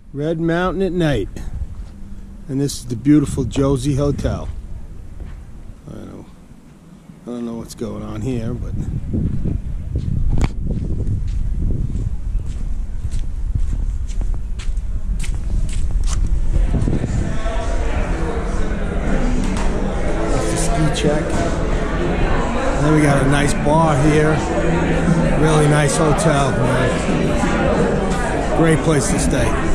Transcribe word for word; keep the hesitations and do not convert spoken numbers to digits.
Red Mountain at night. And this is the beautiful Josie Hotel. I don't know, I don't know what's going on here, but that's the ski check. And then we got a nice bar here. Really nice hotel, man. Great place to stay.